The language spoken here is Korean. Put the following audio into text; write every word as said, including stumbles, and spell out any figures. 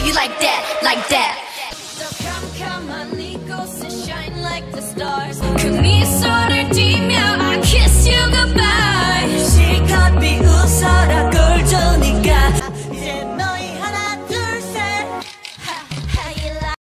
You like that, like that. 그 미소를 띠며 I kiss you goodbye. 실컷 비웃어라 꼴 좋으니까